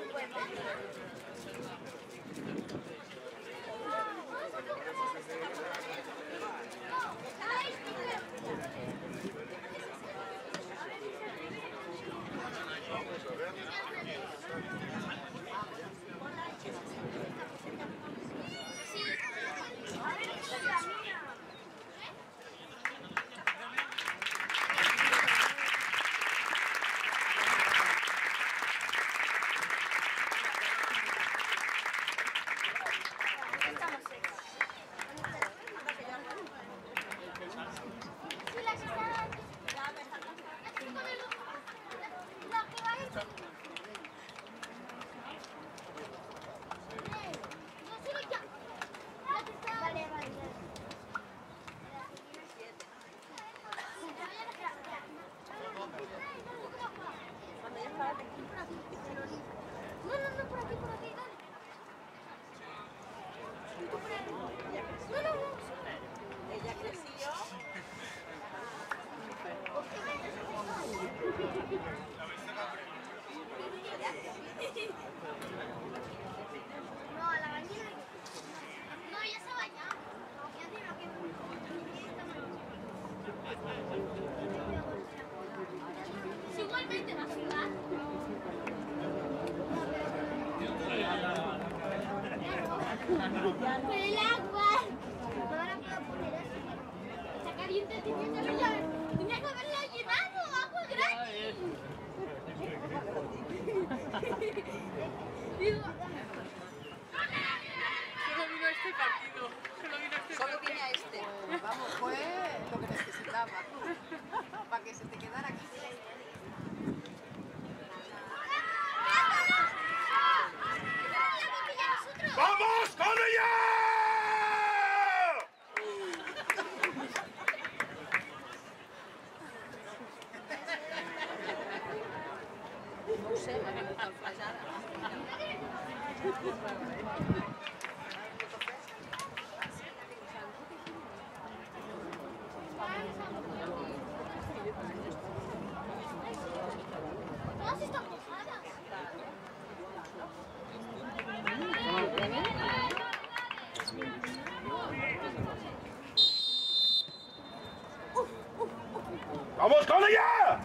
Igualmente va a sudar. Pero el agua. Ahora puedo poner así. Está caliente, tenía que haberla llenado. Agua gratis. Solo vino a este partido. Solo vine a este. Vamos, fue lo que necesitaba. Para que se te quedara aquí. ¡Vamos con ella! No ho sé, m'ha vingut el flaix ara. Todas están mojadas. ¡Vamos con ella!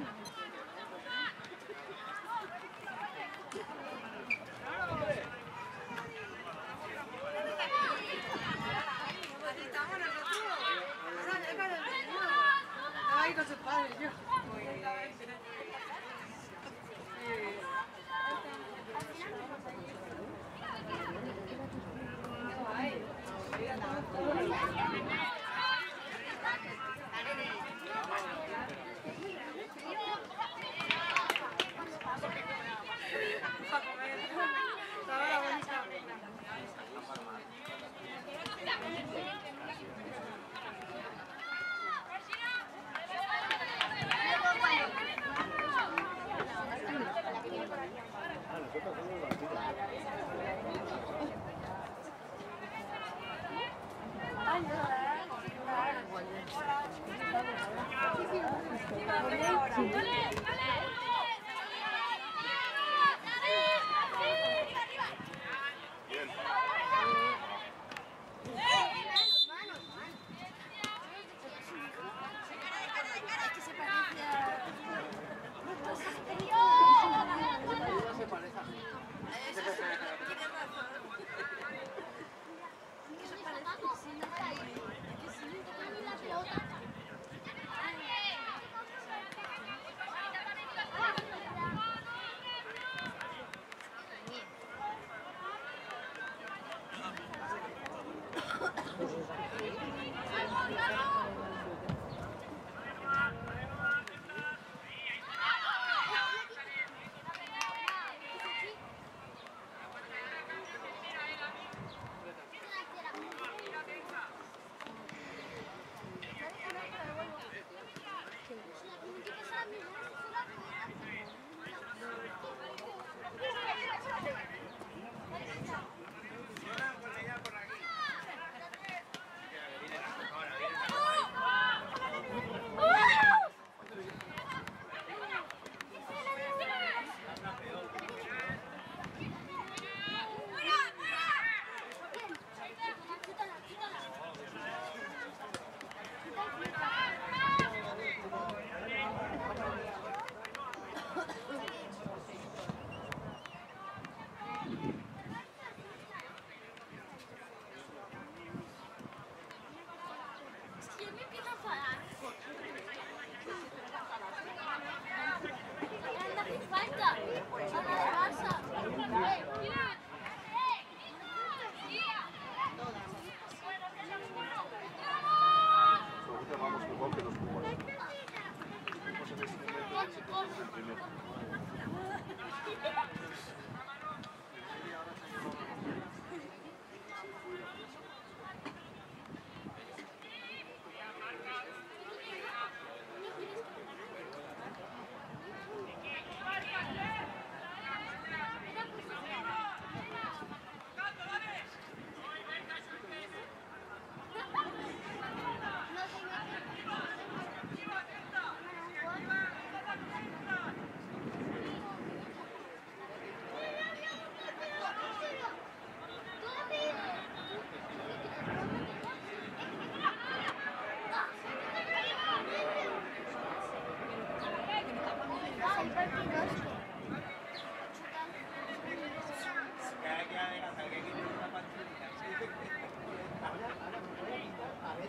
Ay, con sus padres, yo.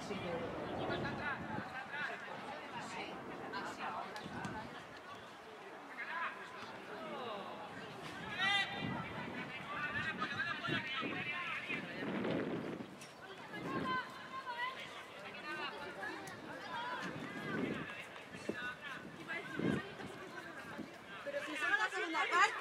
Pero si son la segunda parte.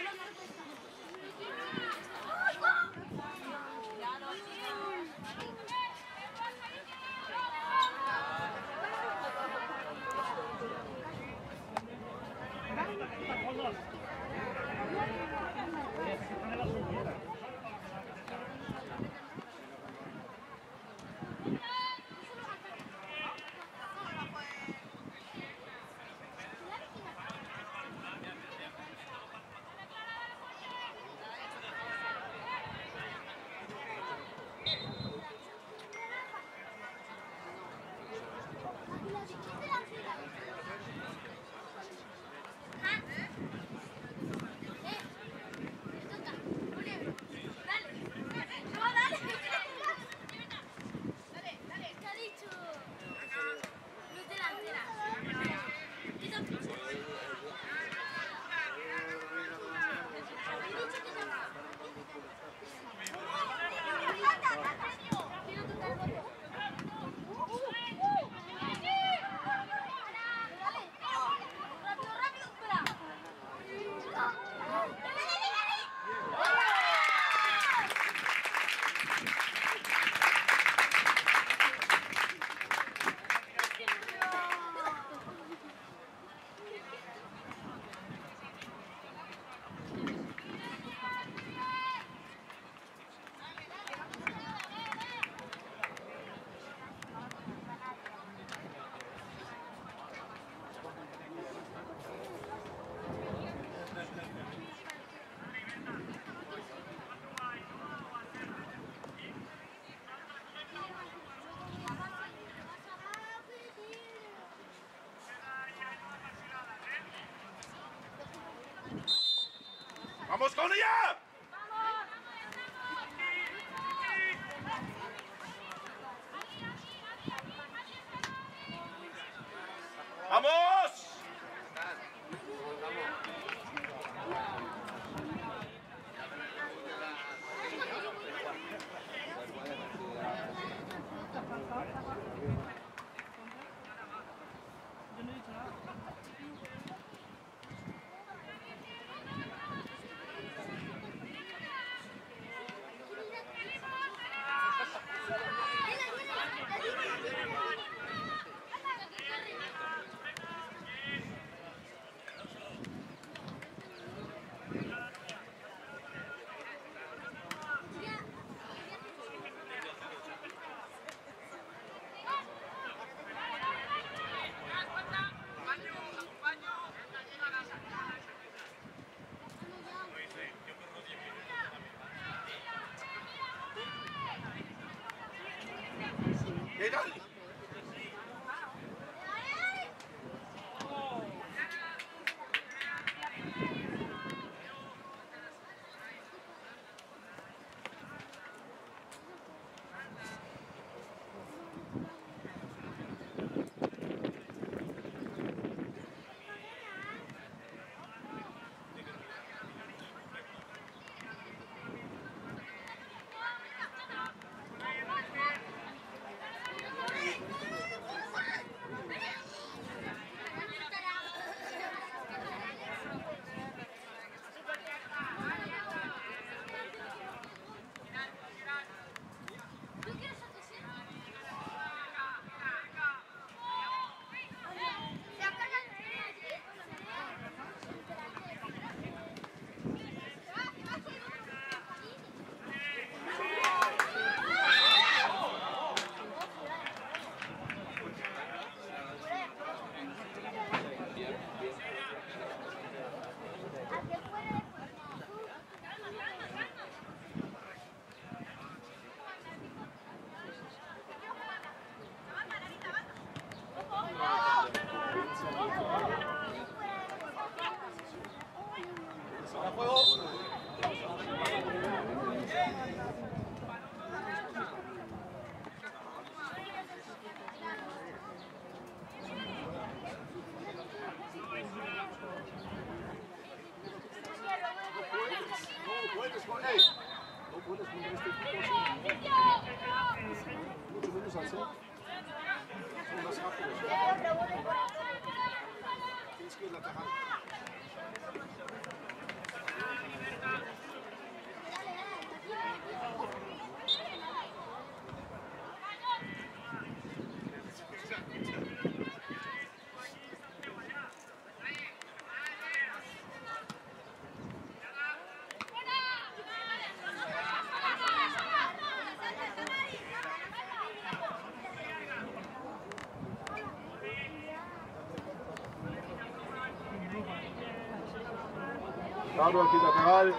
¡Vamos con ella! ¡Vamos! ¿Qué tal? así. Son más rápidos. Tienes que ir lateral. Claro, aquí lateral.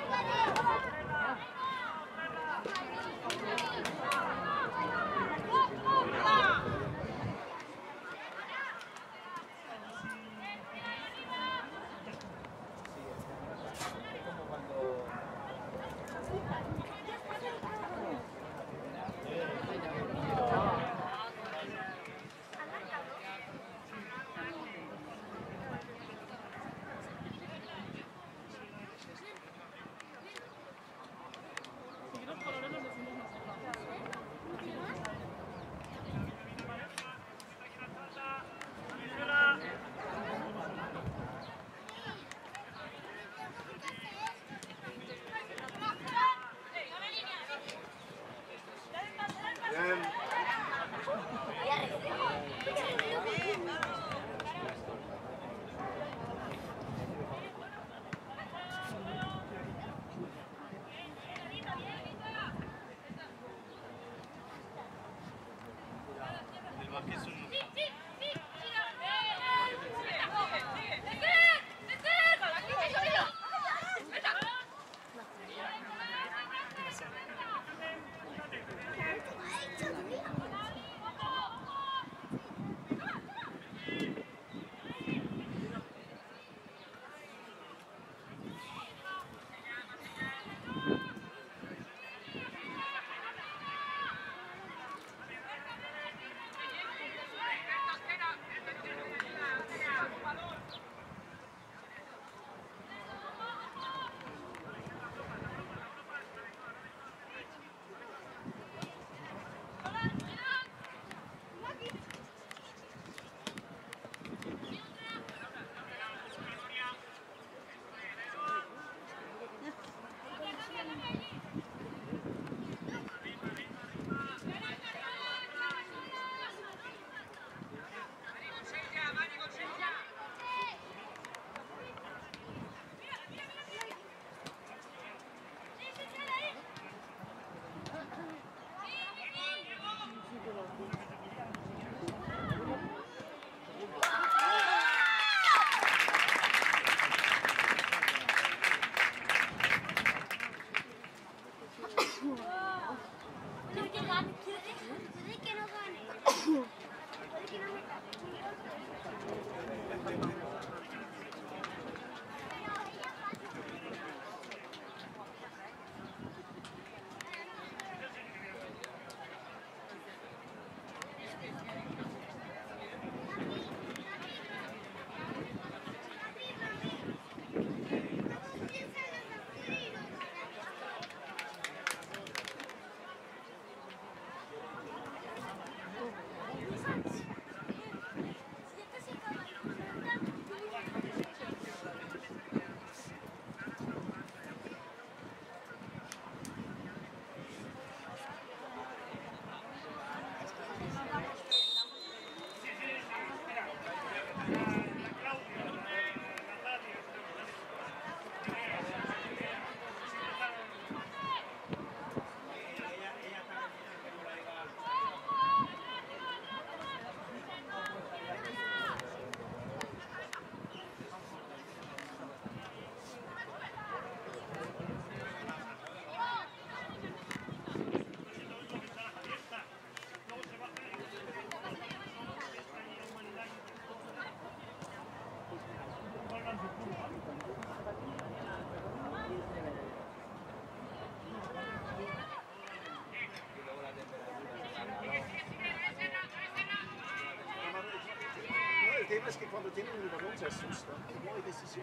El tema es que cuando tienen el balón se asustan, no hay decisión.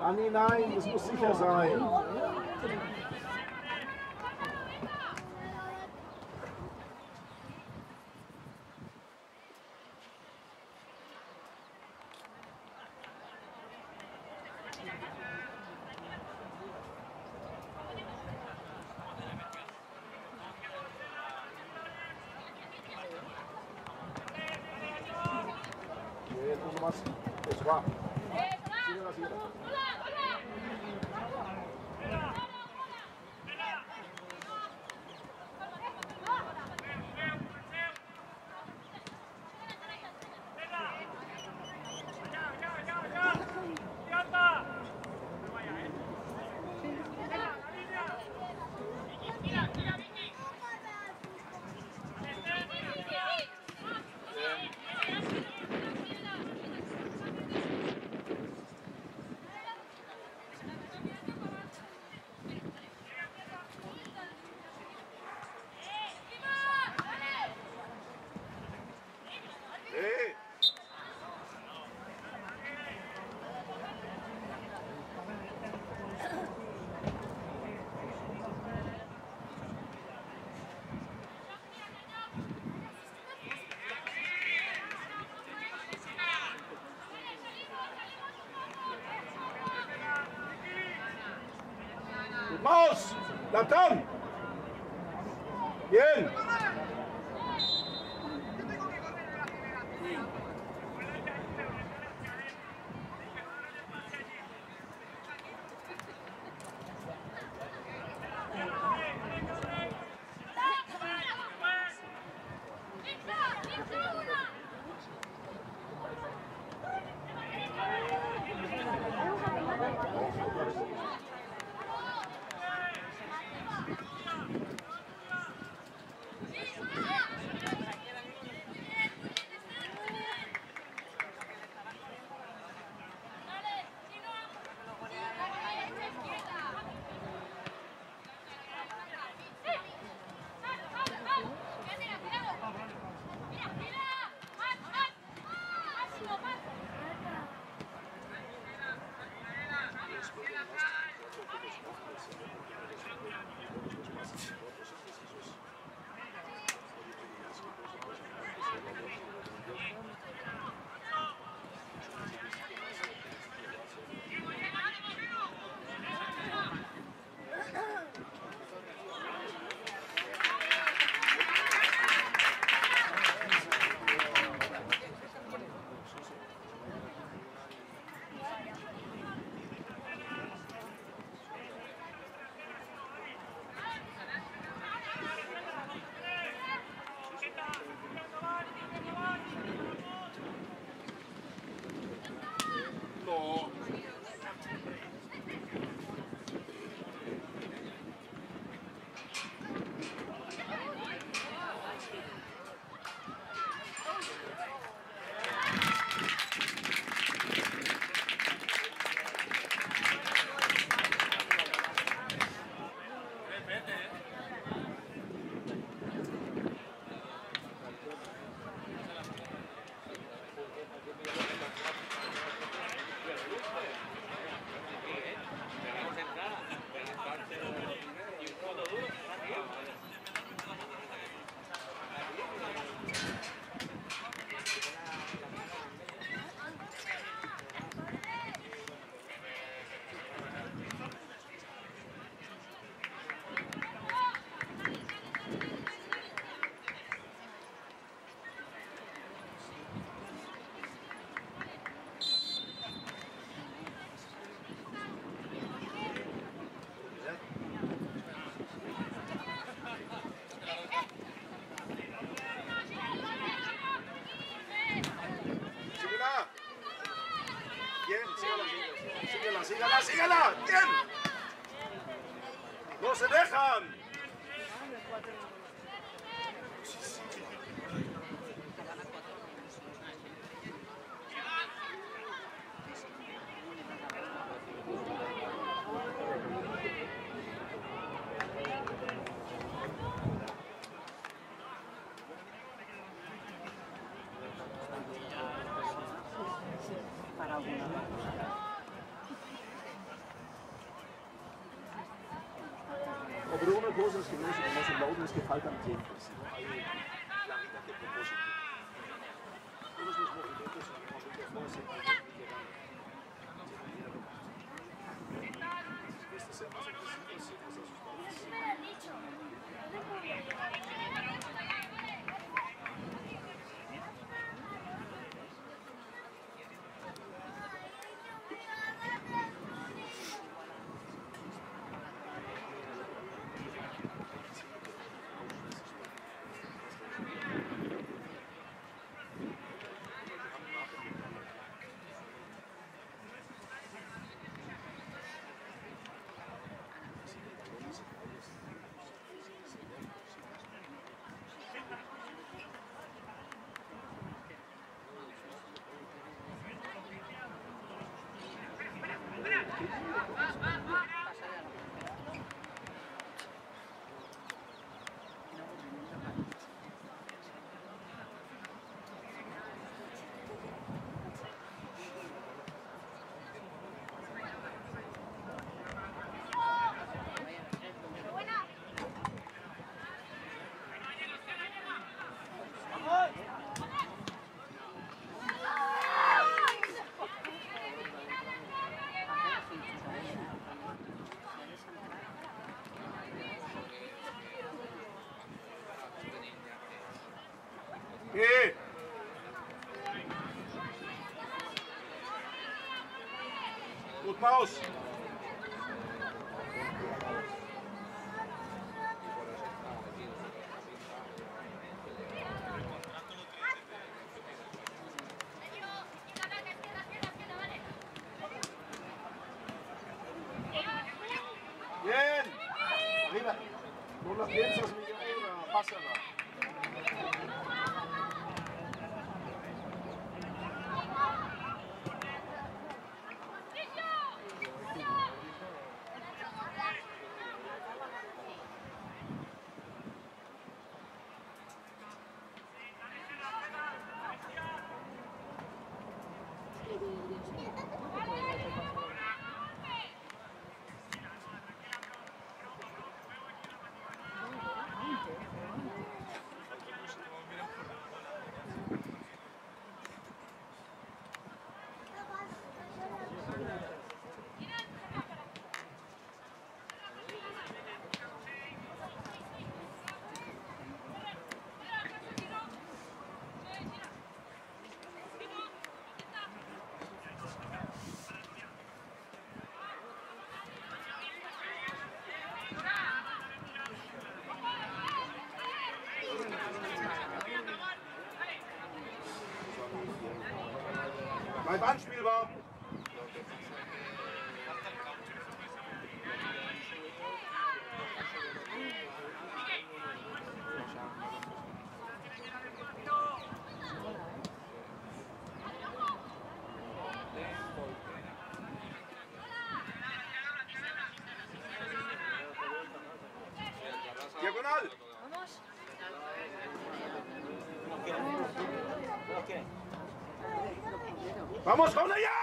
Anni, nein, das muss sicher sein. Uno más. Eso va. Síguela, síguela. Maus, bleib dran! Bien! ¡Sígala, sígala! ¡Bien! ¡No se dejan! Pero una cosa es que no se logra es que faltan tiempos, no hay claridad de propósito. Todos los movimientos son de fuerza y llegando. Este ser más agresivo, sí, más asustado. ¿Qué? Gut, Maus. Bien. Arriba. No la piensas, Miguel, pásala. Bleib anspielbar. Diagonal. ¡Vamos con ella!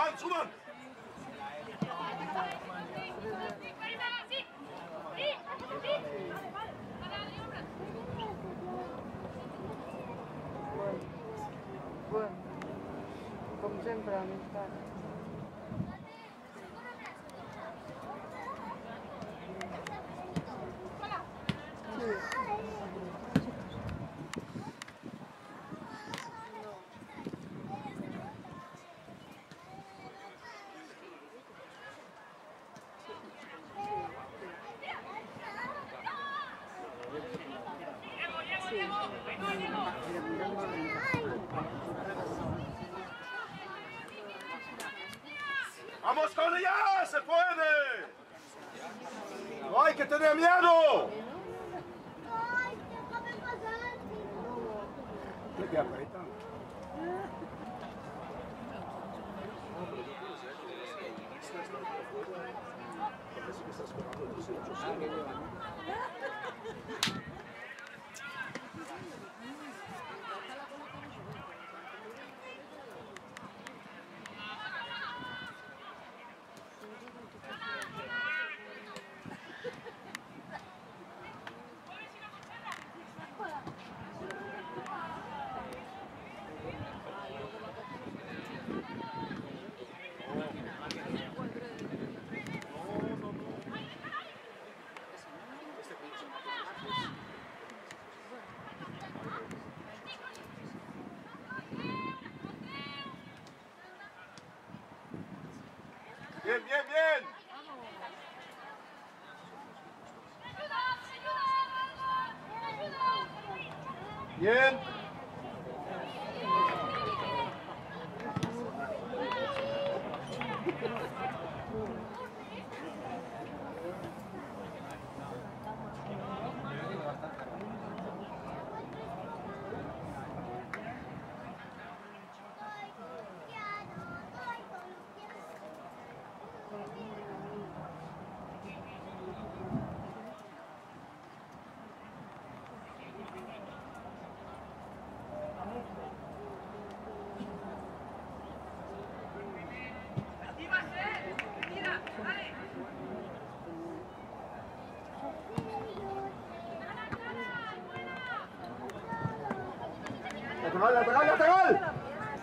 Suban, suban. Bueno, com sempre, amistat. ¡Vamos con ella! ¡Se puede! ¡No hay que tener miedo! Ay, déjame pasar. ¿Qué te apretan? Parece que estás jugando los derechos. Bien, bien, bien. Bien. ¡Lateral, lateral, lateral!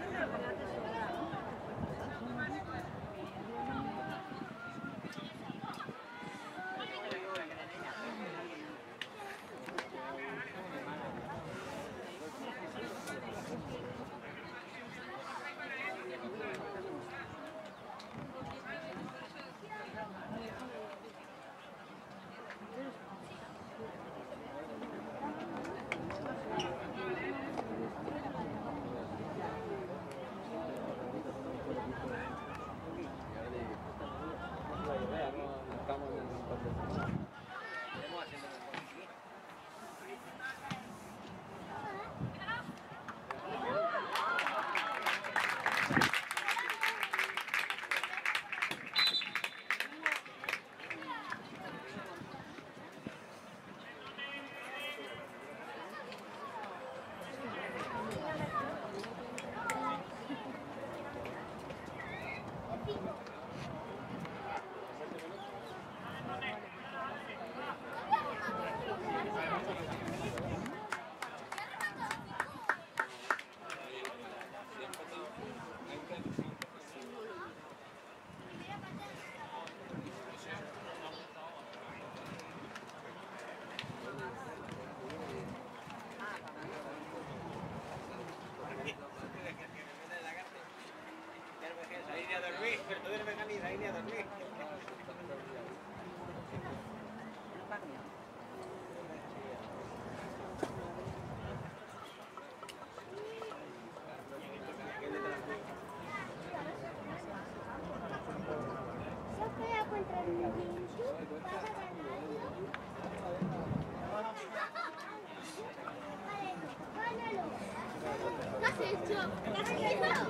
¿Qué has hecho? ¿Qué has hecho?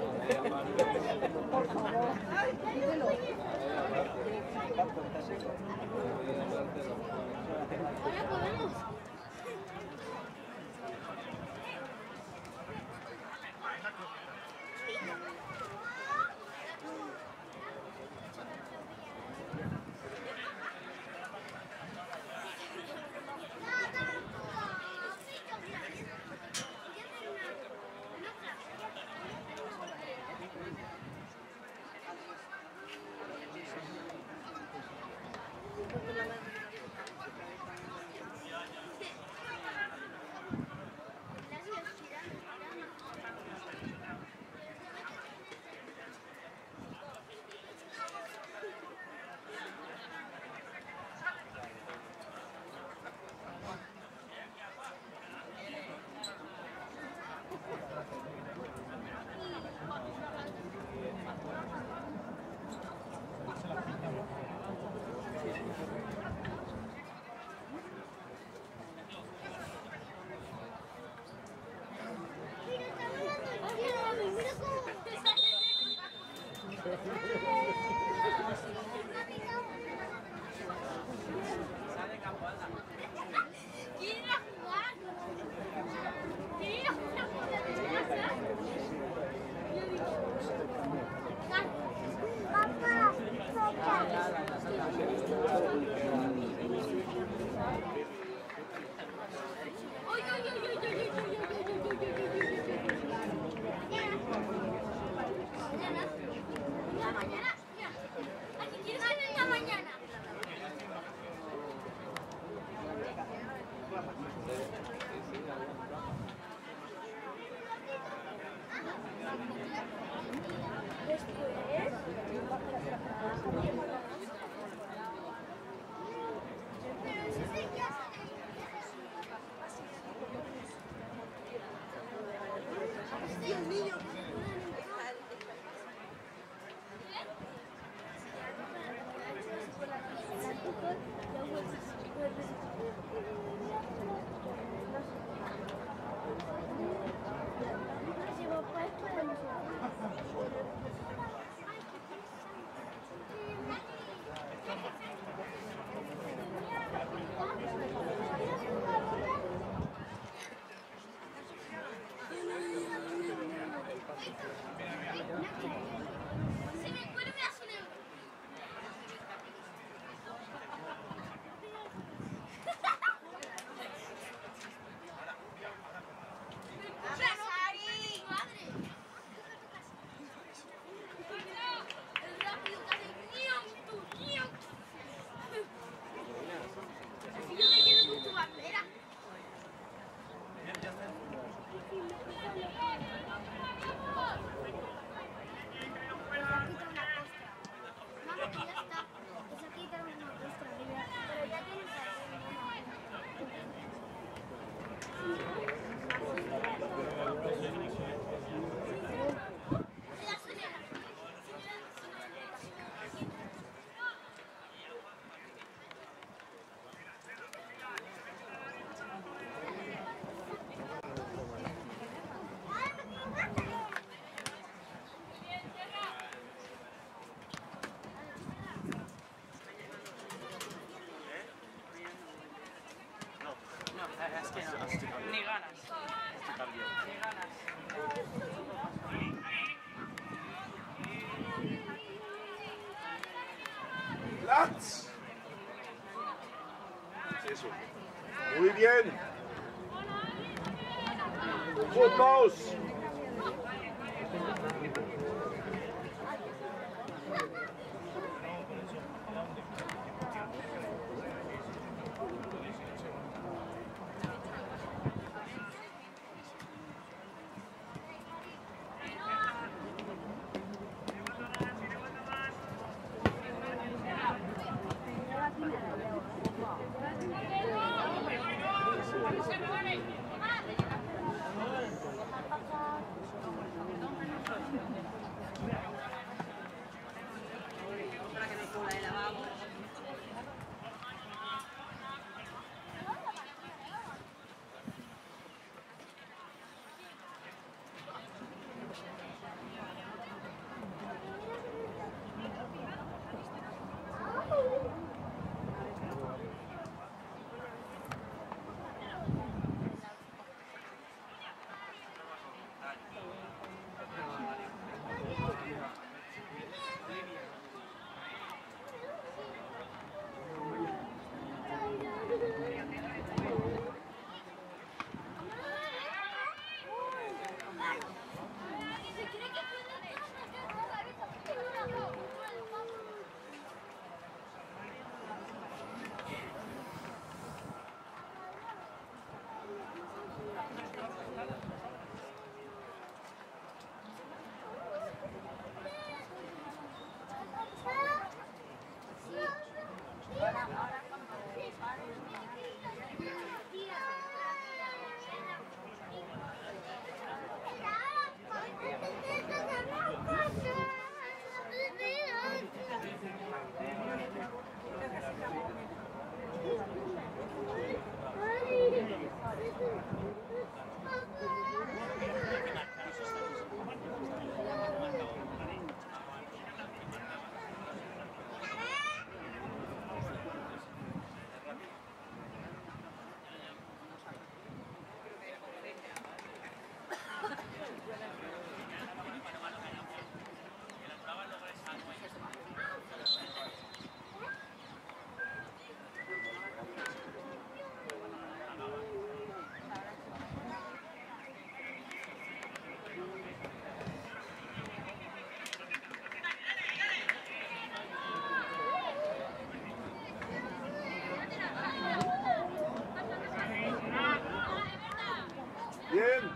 Por favor. Ahora podemos. Es que no, ni ganas. Ni ganas. Platz. Eso. Muy bien. Vamos. Bien.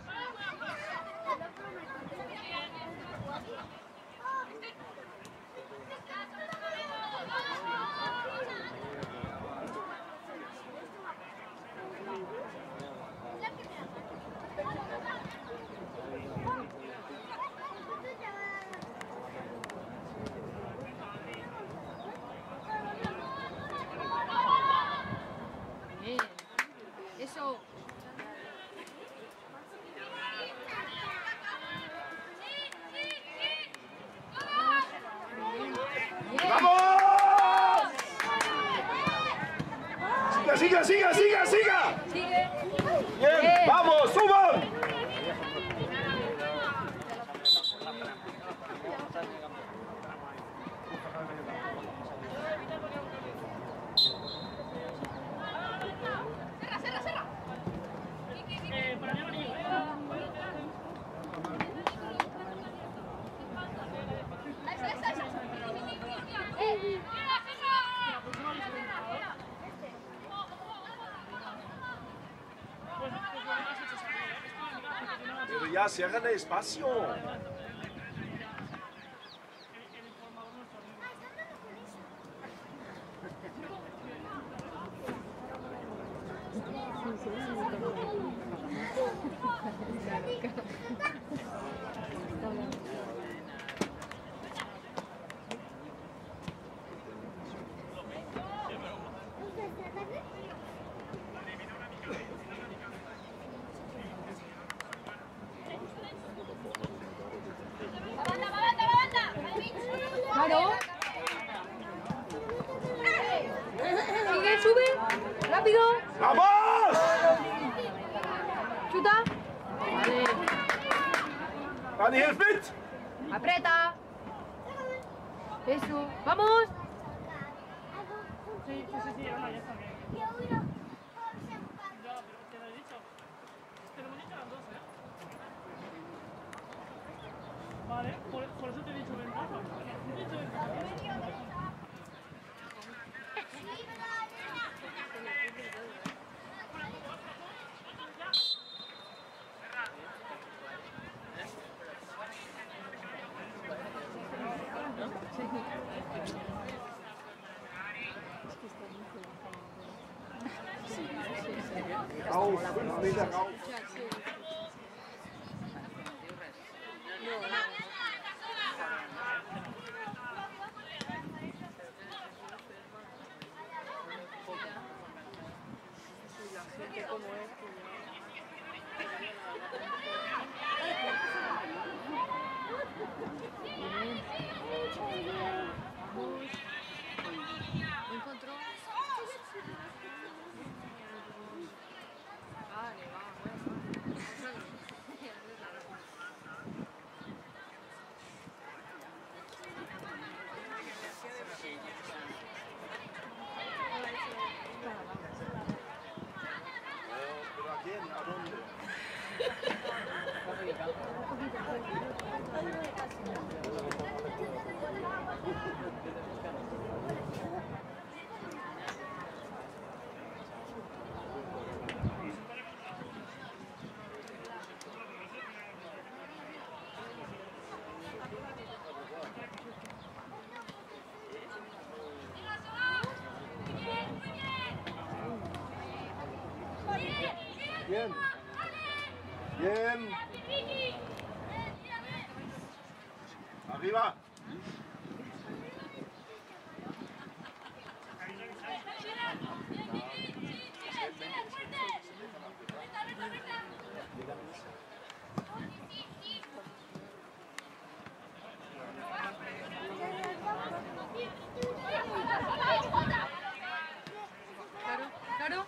Eso. ¡Vamos! Siga, siga, siga, siga, siga. Bien, vamos, suban. Pero ya se hagan espacio. Claro. Sigue, sube. Rápido. ¡Vamos! Dani, hilf mit! ¡Aprieta! Eso. ¡Vamos! Sí, ahora ya está bien. Ya, pero te lo he dicho. Te lo hemos dicho a las 2, ¿eh? Vale, por eso te he dicho ventaja. Te he dicho ventaja. Raus, 5 Meter raus. Encontró. Vale, ¿Pero a quién? ¿A dónde? Bien. Bien. Arriba. Claro, claro.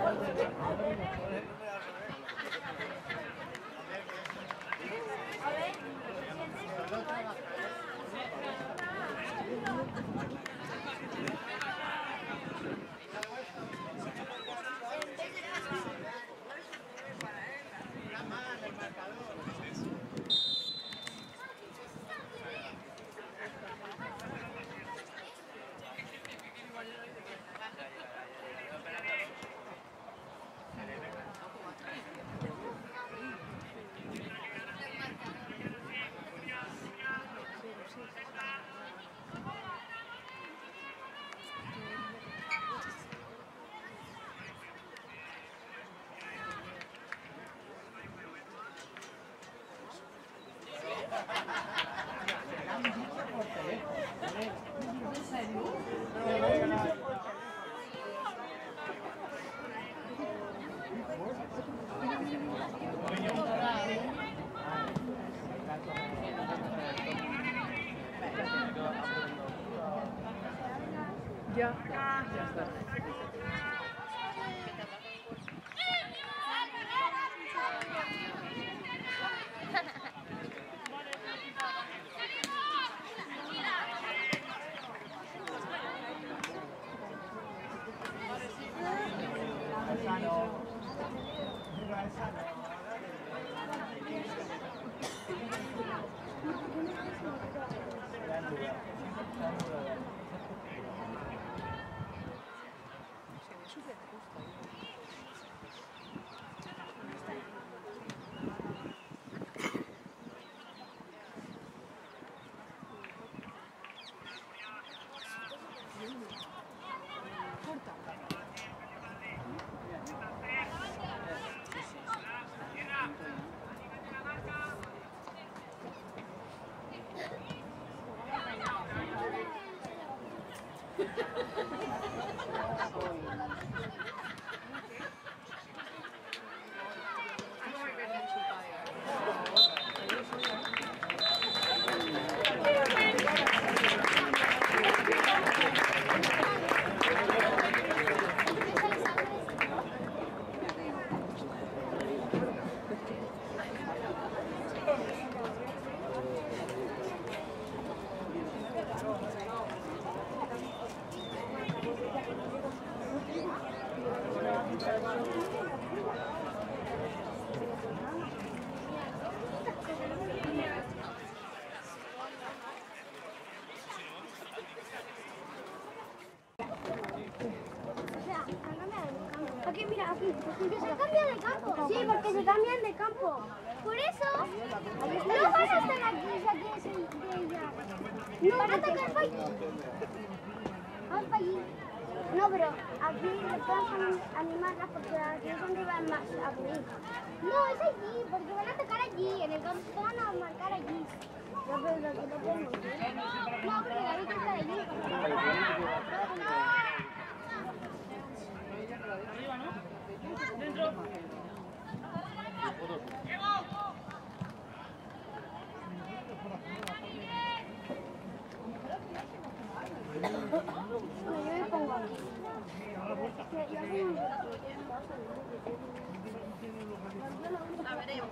Ya. Ya está. Aquí, mira, aquí. Que se cambia de campo. Sí, porque se cambian de campo. Por eso, no van a estar aquí, es de ella. No, van a atacar para allí. Vamos para allí. No, pero aquí le pueden animarlas porque aquí es donde van más a venir. No, es allí, porque van a atacar allí. En el campo van a marcar allí. No, pero aquí no podemos. No, porque la vida está allí. Arriba, ¿no? Dentro. No, yo me pongo aquí. La veremos.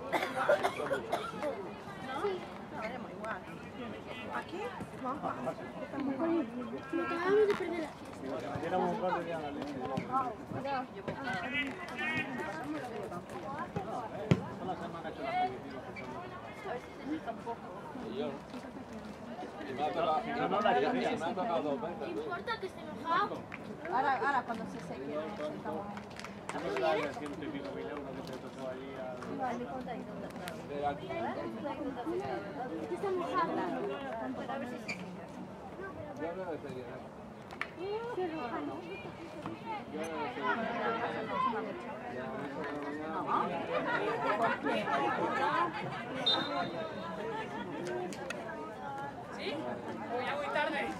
Sí. La veremos igual. ¿Aquí? Acabamos de perder la ¿Qué importa que esté enojado? Ahora cuando se seque. ¿Qué está enojado? ¿Sí? Ya muy tarde.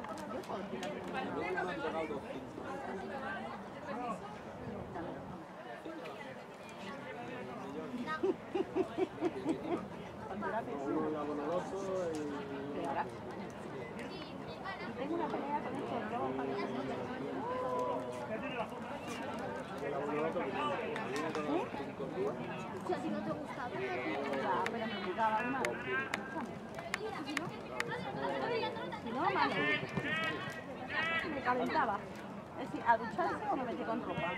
Tengo una pelea con estos lobos. Me calentaba. Es decir, a ducharse o me metí con ropa.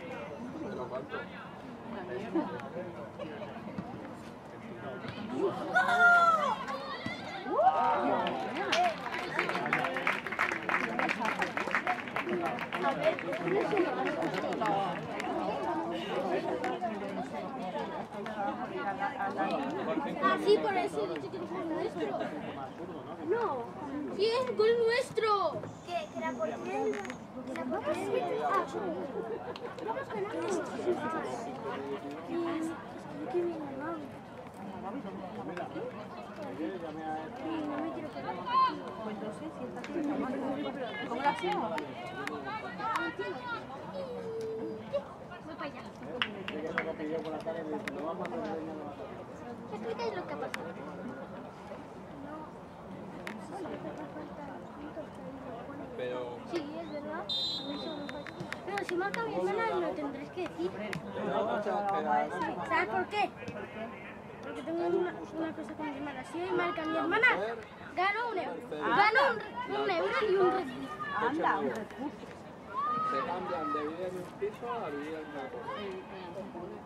Ah, sí, por eso he dicho que es gol nuestro. No. Sí, es gol nuestro. Que era por qué. Vamos con esto. Qué bien, ¿no? No me quiero quedar. Pues no sé si está aquí. ¿Cómo la hacemos? Voy para allá. ¿Qué explicáis lo que ha pasado? Pero... Sí, es verdad. Pero si marca mi hermana, lo tendréis que decir. ¿Sabes por qué? Porque tengo una cosa con mi hermana. Si hoy marca mi hermana, gano un euro. Gano un euro y un recurso. Anda, un recurso. Se cambian de vivir en un piso a vivir en una cosa.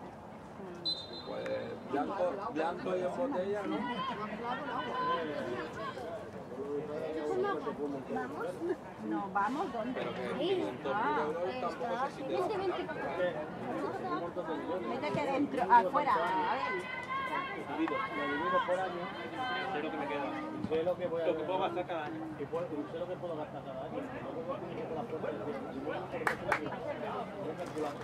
Pues blanco y en botella, ¿no? ¿Vamos? No, vamos, ¿dónde? Pero que 500.000 euros tampoco se sitio. Vente, vente. Métete dentro, afuera, a ver. Lo divido por año. Sé lo que me queda. Sé lo que voy a Lo que puedo gastar cada año. Y sé lo que puedo gastar cada año. Luego tengo la puerta del día. Y voy calculando.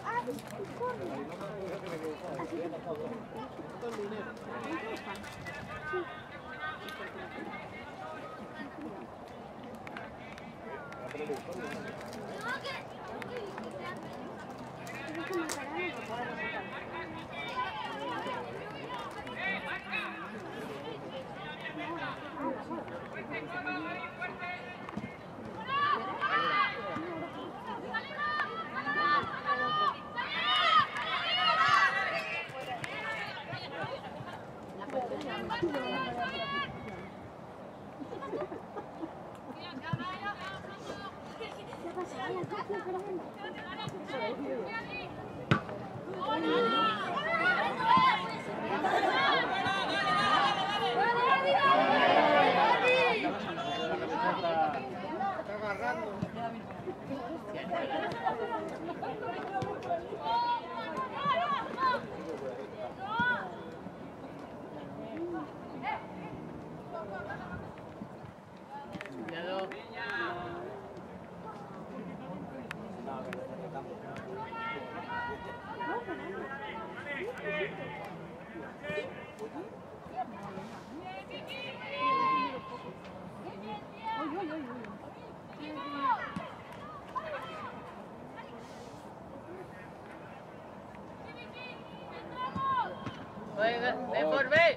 ¡Ven por ver!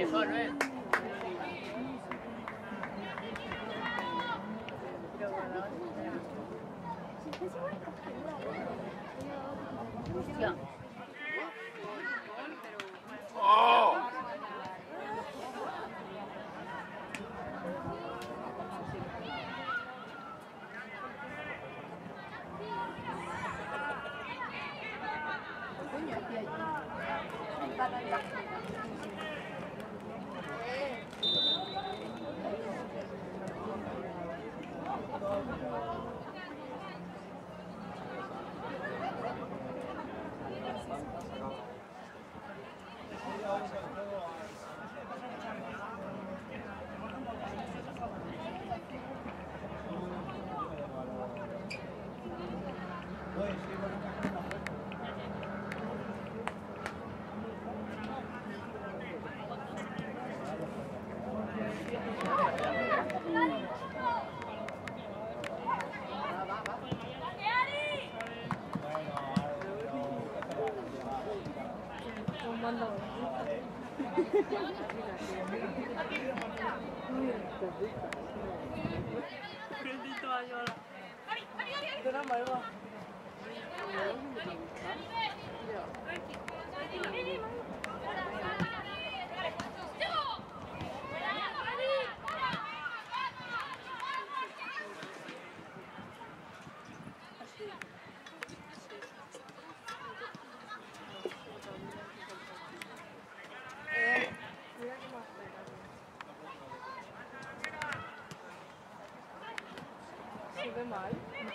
Bendito Ayola. ¿Sube mal?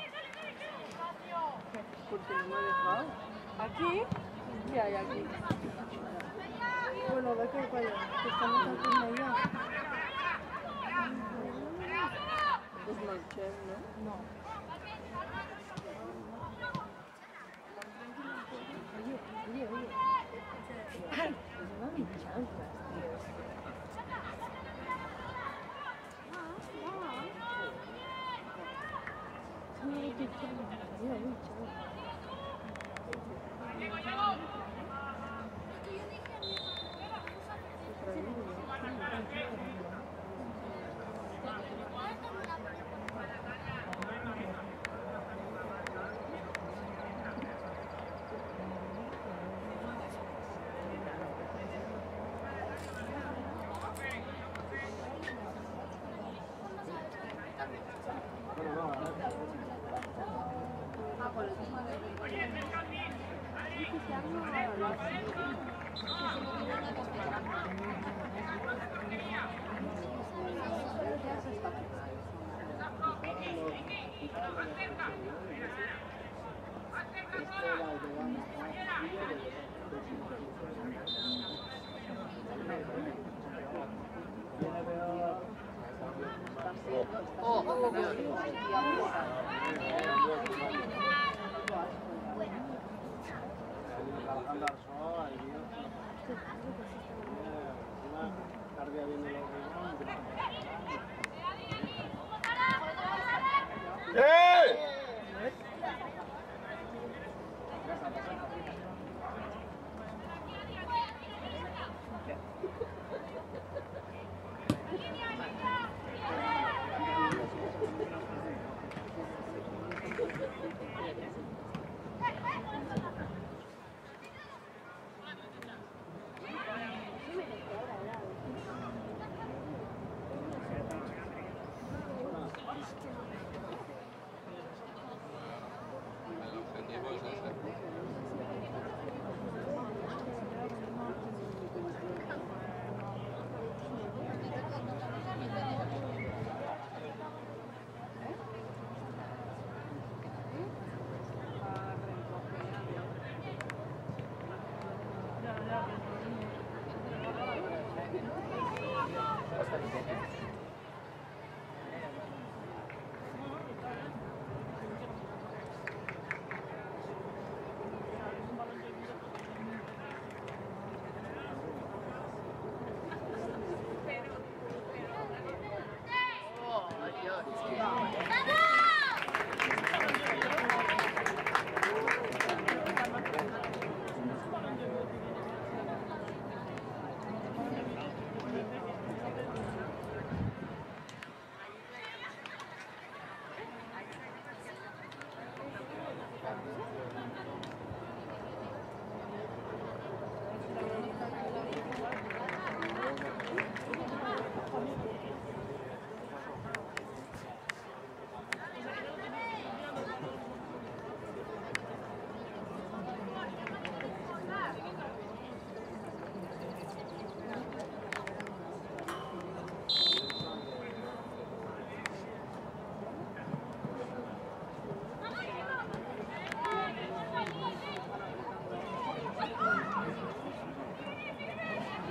Porque no me ha dejado. ¿Aquí? ¿Qué hay aquí? Bueno, ve que para allá, que estamos aquí en allá. Es Manchel, ¿no? No. Oye. Ay, no me chanclas, tío.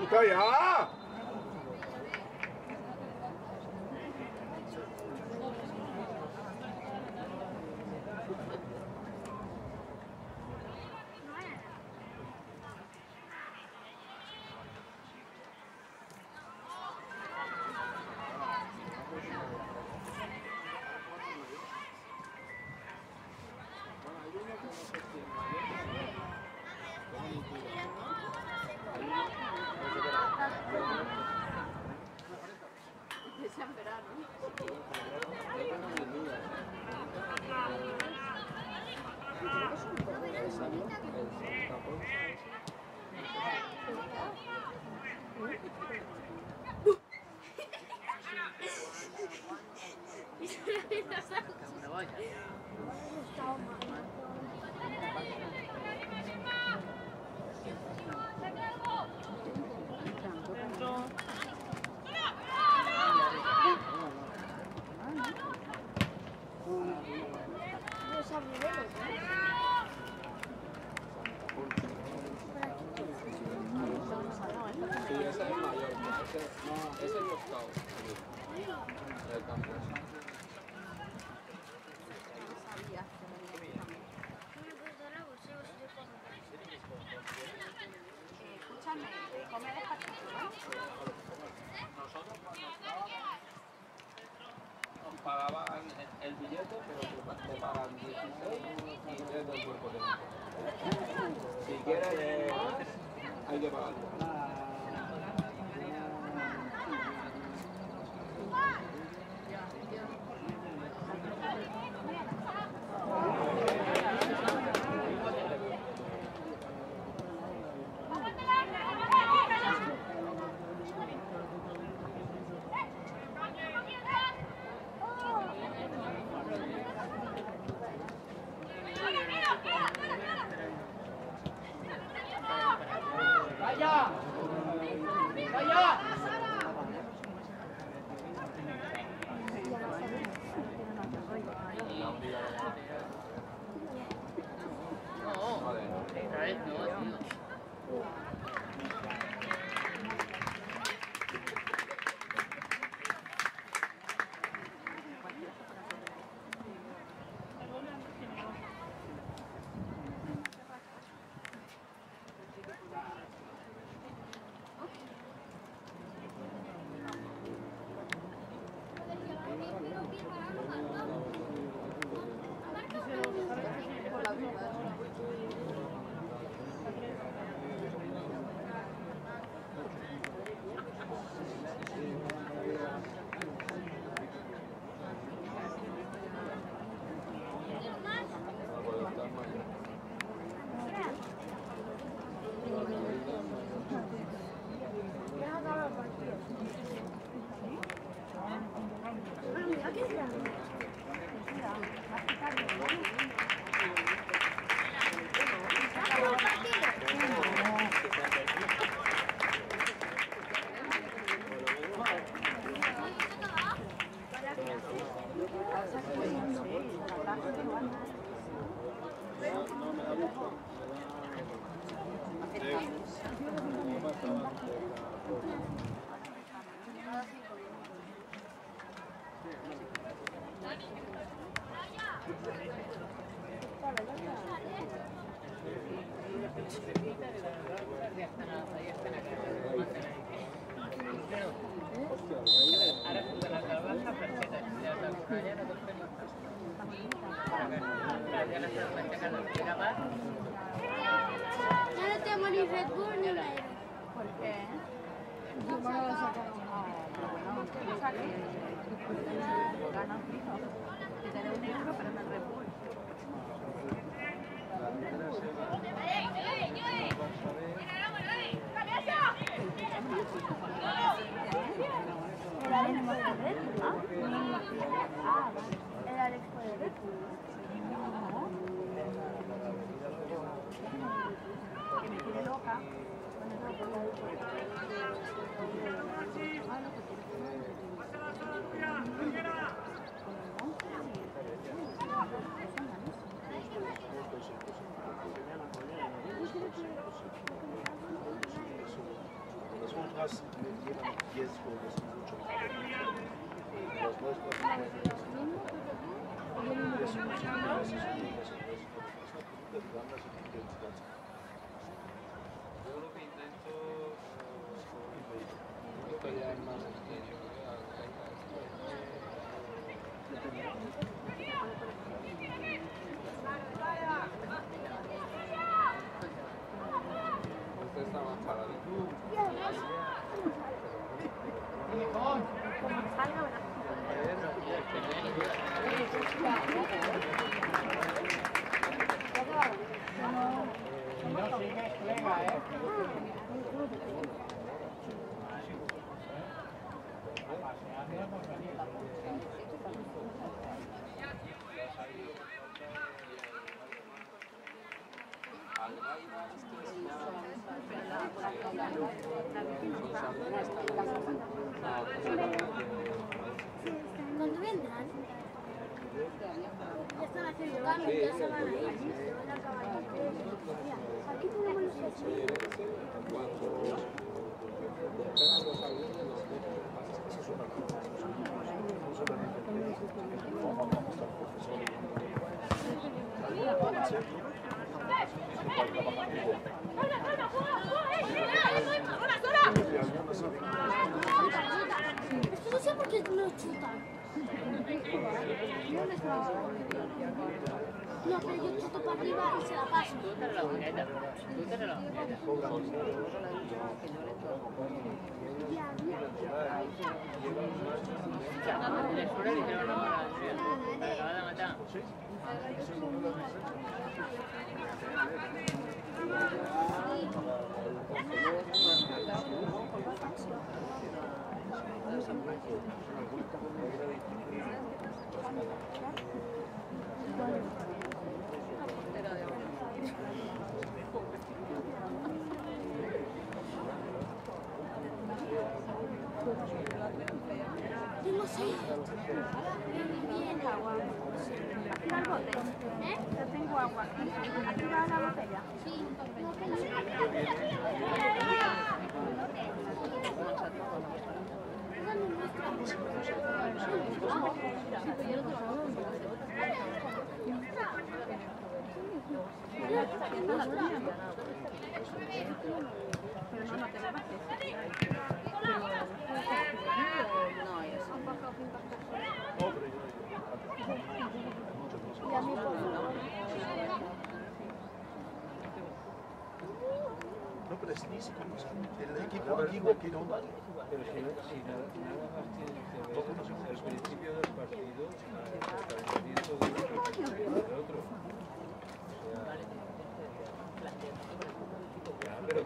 ¡Puta ya! Sí, ese es el mayor, ese es el octavo del campo. Escúchame, come despacito, ¿no? Nosotros cuando estábamos nos pagaban el billete, pero te pagan 16 y 3 del cuerpo técnico. Si quieres, hay que pagarlo. Ya no tengo ni Red Bull ni nada. ¿Por qué? No me lo sacaron. O sea, que ganas fijo. Que te dé €1, pero en el Red Bull. ¿El Alex puede ver? Ah, vale. ¿El Alex puede ver? Que me tiene loca. además llevan 10 goles mucho mejor. Los nuestros Yo lo que intento pelear más sencillo. Usted está más paradito. ¿Cuándo vendrán? Ya están haciendo cambios, ya se van a ir. Se van a acabar. Mira, aquí tenemos los coches. Esto no sé por qué no chutan. No, pero yo chuto para arriba y se la paso. Tengo 6. Bien, agua. Aquí va el bote. Yo tengo agua. Aquí va la botella. Sí. Pero no, no te levantes. No, pero es físico, el equipo antiguo que no vale. Pero si nada más tienes que ver el principio del partido hasta el comienzo del otro. Pero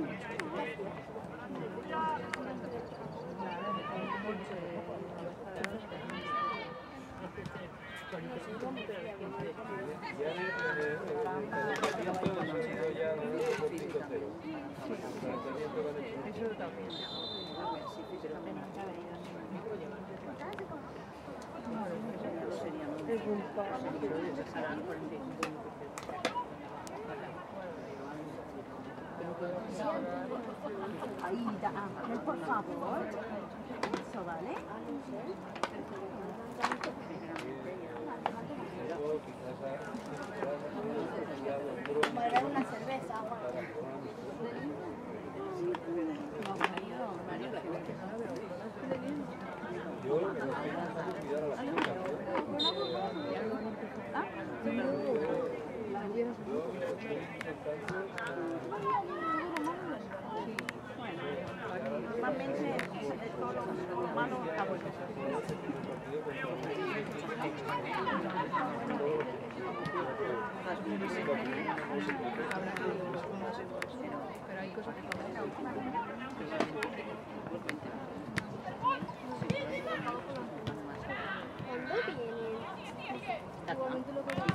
Ahí, Ángel, por favor. Eso, ¿vale? Me darán una cerveza. yo me estoy intentando cuidar a las Normalmente todo lo malo está bueno. Pero hay cosas que ¿Cuándo vienen? Igualmente lo que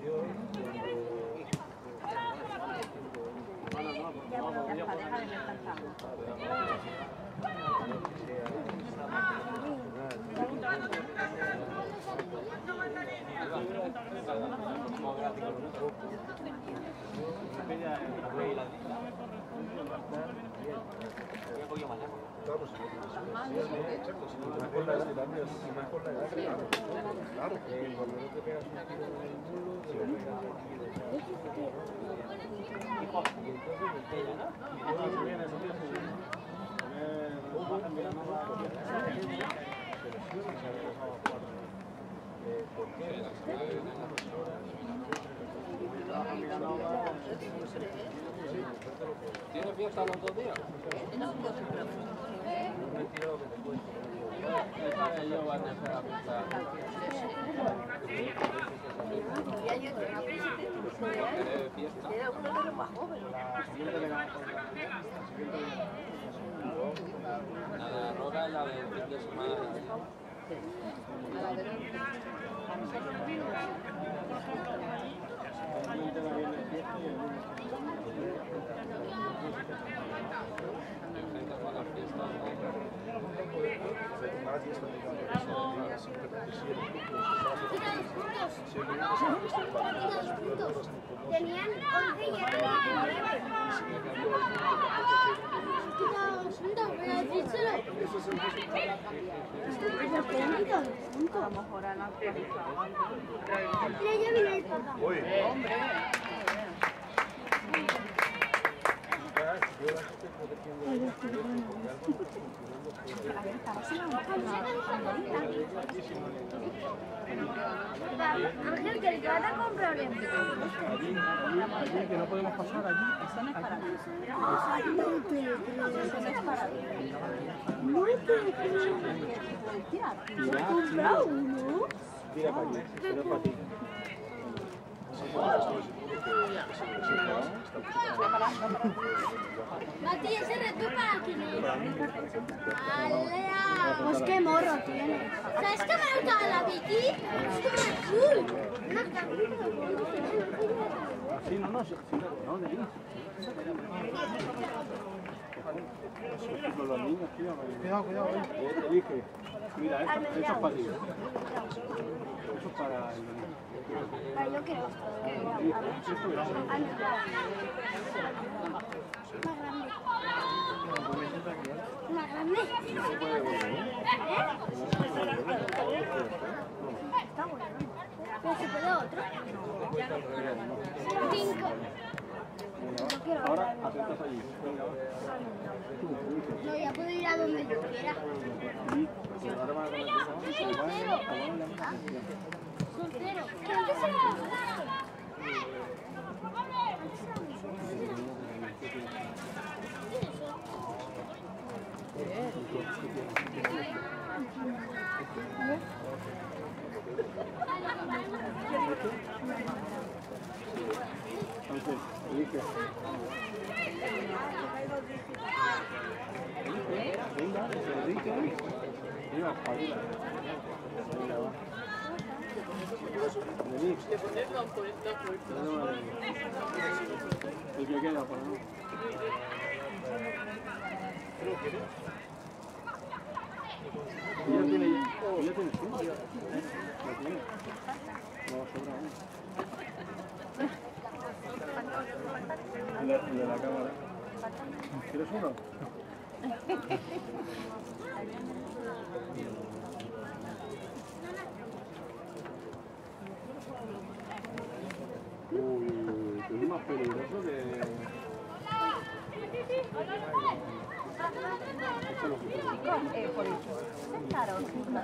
Las parejas de descansar. Claro, cuando no te pegas un tiro en el mulo, te lo pegas aquí de ¿Tienes fiesta los 2 días? Yo van a hacer la fiesta. Era uno de los más jóvenes. La roca es la del fin de semana. Tenían 11 y eran 9. A lo mejor han actualizado. Mira, ya viene el papá. Ángel, que te van a comprar en Allí que no podemos pasar allí. Eso no es para mí. No te creo. Eso no es para mí. No te creo. ¿Te has comprado uno? Mira para aquí, pero es para ti. Mati, ese reto para quién es. ¡Alea! Pues qué morro tiene. ¿Sabes qué me gusta la Vicky? Es como azul. Sí, no, no, de ahí. Con los niños, tío. Cuidado, te dije. Mira, esto es para ti. Eso es para el niño. Ay, yo quiero. Más grande. Está bueno. Pero se puede otro. 5. No quiero. Ahora aceptas allí. No, ya puedo ir a donde yo quiera. Ahora van a comer. Son 0. ¿Dónde se va? Entonces, dije. Venga, Enrique. Venga, Paula. Venga, va. Vení. El que queda, por favor. Ya tiene, ya tiene, sí. Ya tiene. No, sobra aún. El de la cámara. ¿Quieres uno? Uy, que es más peligroso que... Por eso. Claro,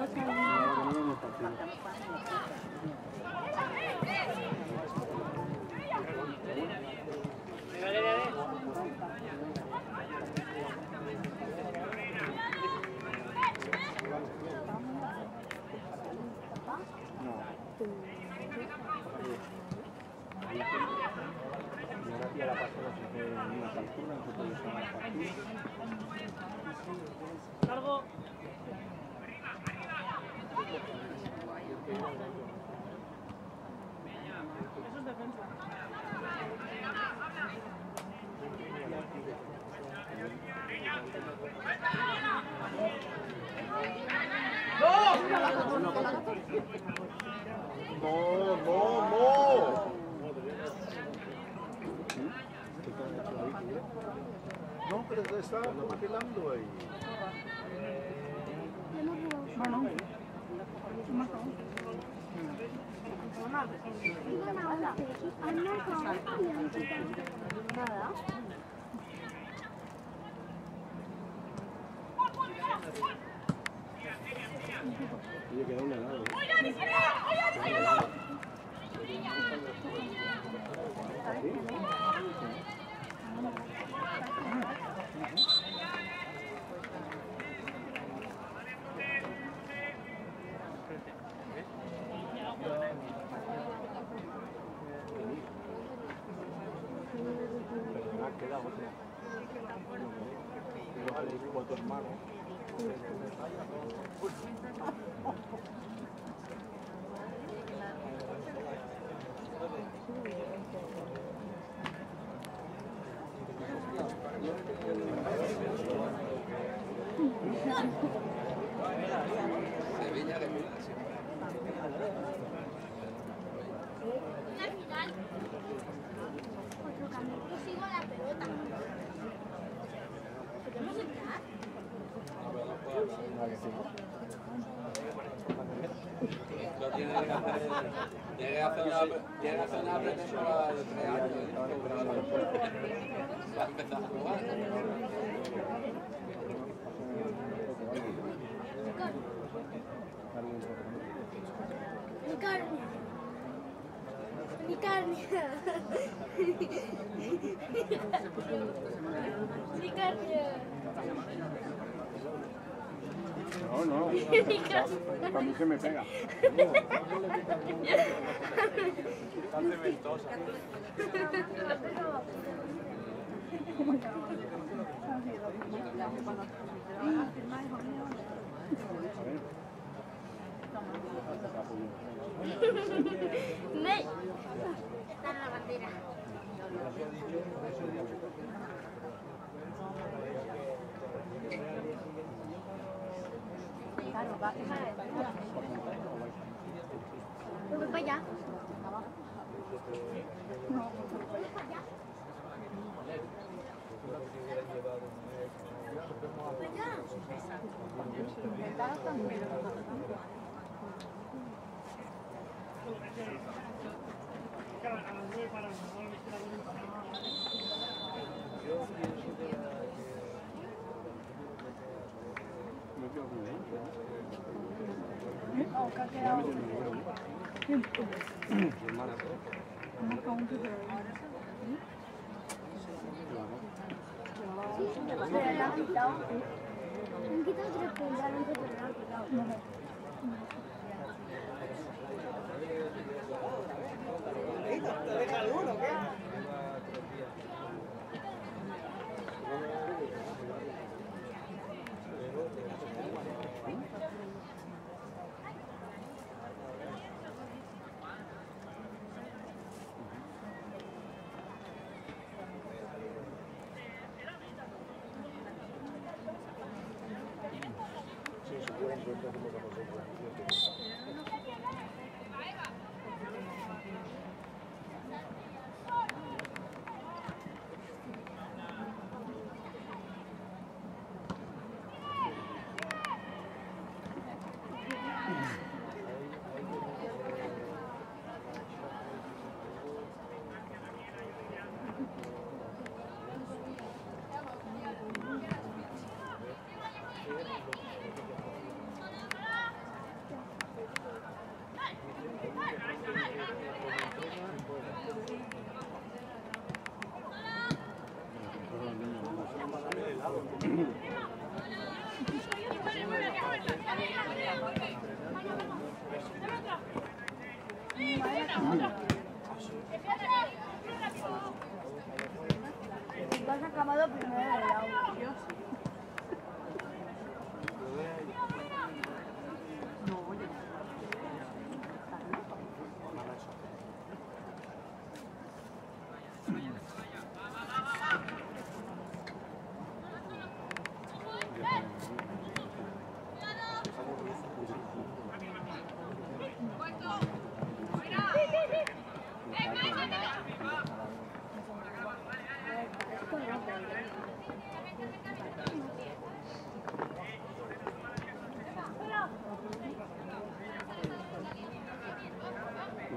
Cargo. Eso No, no, no. No, pero está congelando ahí. Oye, queda un helado. Queda otra. Pero vale, como tu hermano. Sevilla de Milán. Al final. Otro cambio. Yo sigo la pelota. ¿Podemos entrar? Lo tiene que hacer. Tiene que hacer una pretemporada de 3 años. Va a empezar a jugar. Mi carne. Mi carne. Mi carne. No, no. A mí se me pega. Hace ventosa. Me. Está en la bandera. Voy para allá. Han quitado 3 puntos antes de la quitado. Vas acabado primero de lado.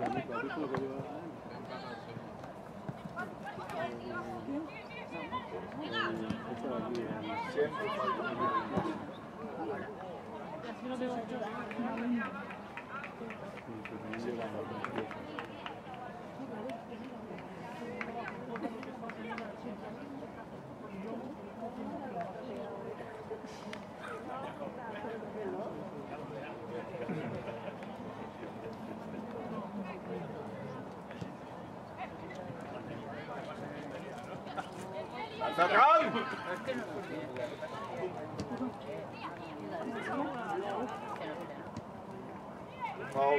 Siempre falta. Así no tengo mucho. ¡Lanza dran! Raus.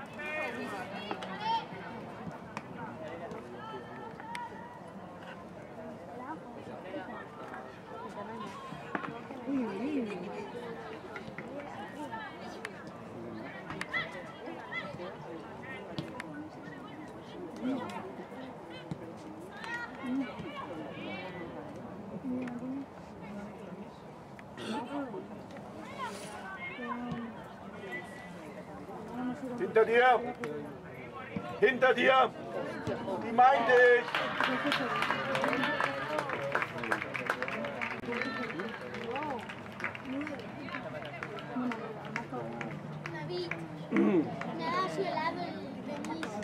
Hinter dir! Hinter dir! Die meinte ich! David, nada hacia el lado del permiso.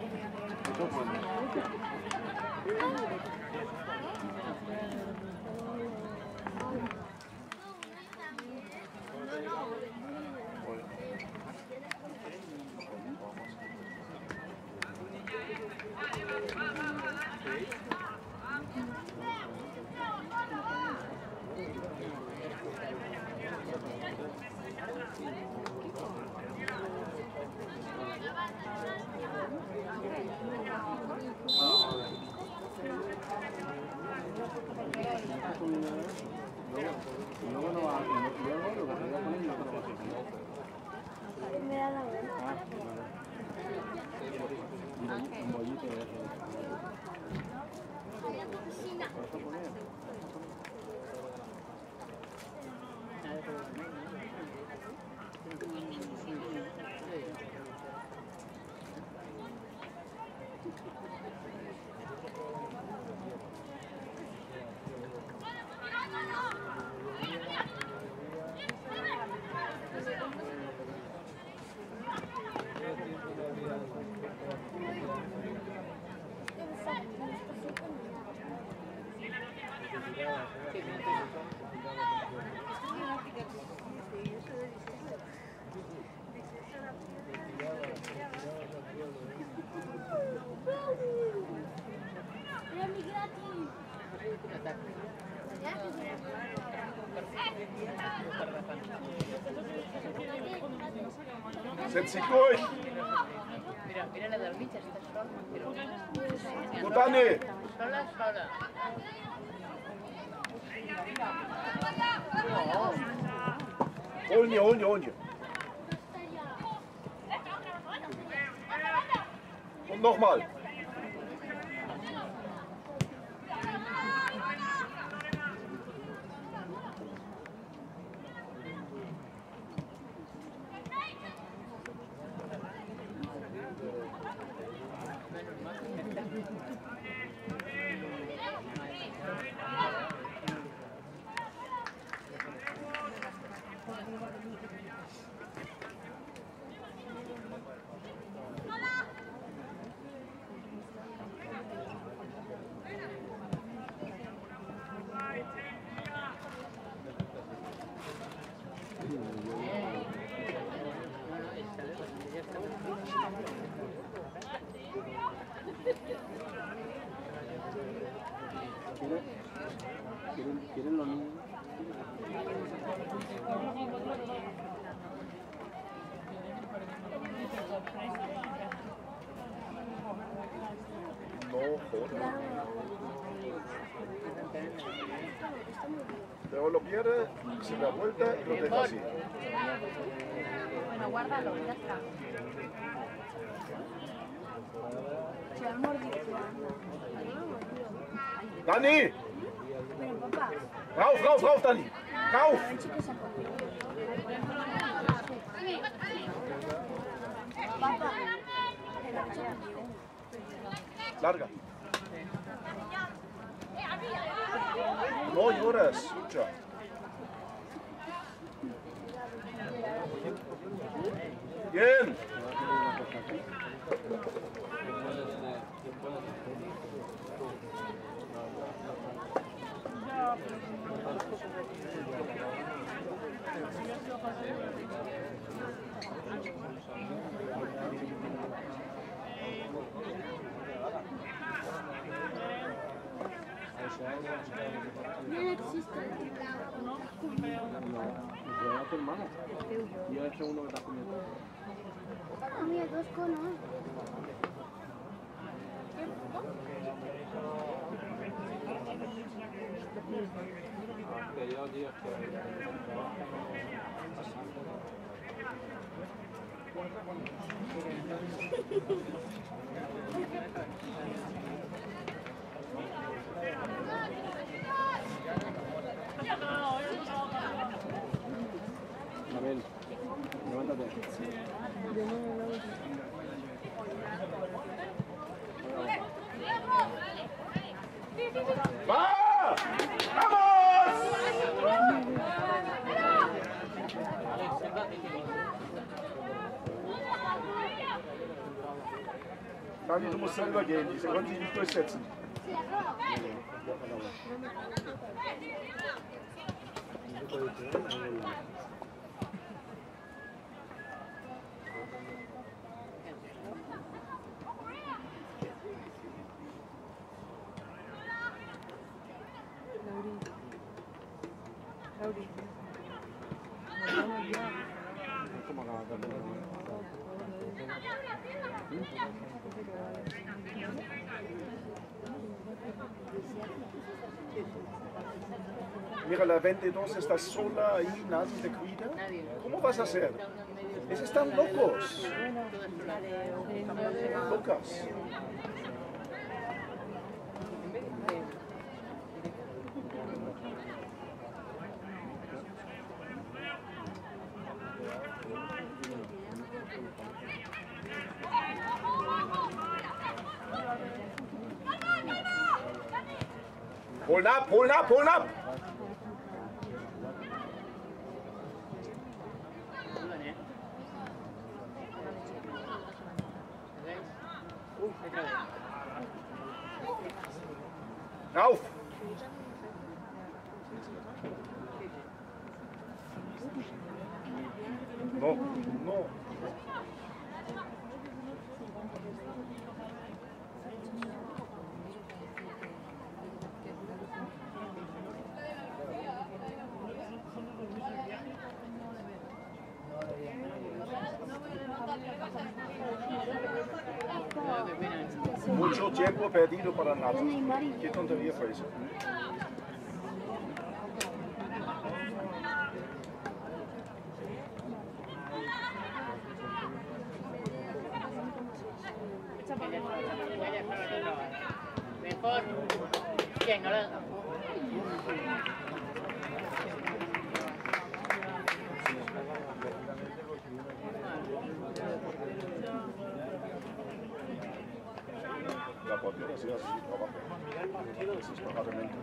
Setz dich durch! Mira, mira la del mig, està sola. Gut, Dani! Sola, sola. Holen hier, holen hier, holen hier! Und nochmal! ¿Quieren los niños? No, joder. Luego lo pierde, se da vuelta y lo deja así. Bueno, guárdalo, ya está. Dani! Pero papá, Rauf, rauf, rauf, Dani! Rauf! el chico se ha comido. Papá, el chico Larga. No lloras, Lucha. Bien. No existe el teclado. Yo a tu hermano. Yo he hecho uno que te ha comido. A mí dos conos. Que yo, tío, es que... Abel, levántate. ¡Va! ¡Vamos! Dani, du musst selber gehen, diese konnten sich nicht durchsetzen. Lauri. ¿Cómo acabas de hacer? Mira, la 22 está sola ahí, nadie te cuida. ¿Cómo vas a hacer? Esos están locos. Locas. Pullen ab, pullen ab, pullen ab! Rauf! No, no. Mucho tiempo perdido para nada. Qué tontería fue eso. Mejor. ¿Quién? Ahora. La cualquiera sea así, trabaja. Eso es pagadamente.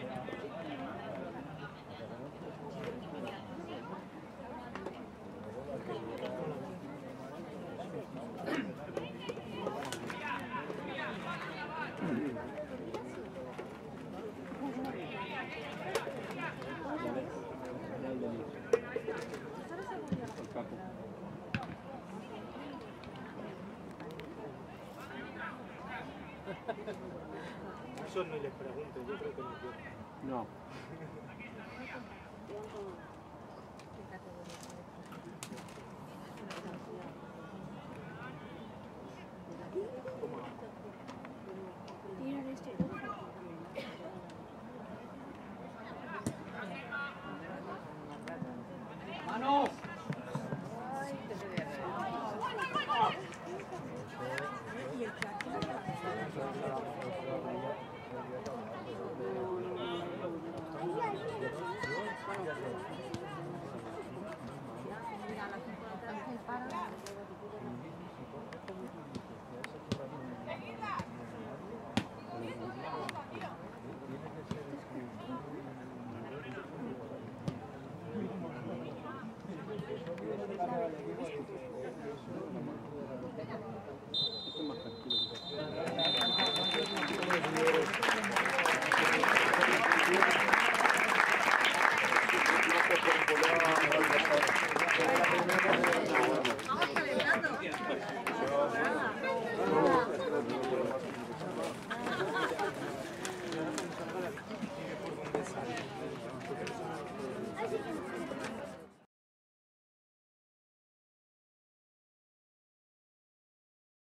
Eso ni les pregunto, yo creo que no quiero. No.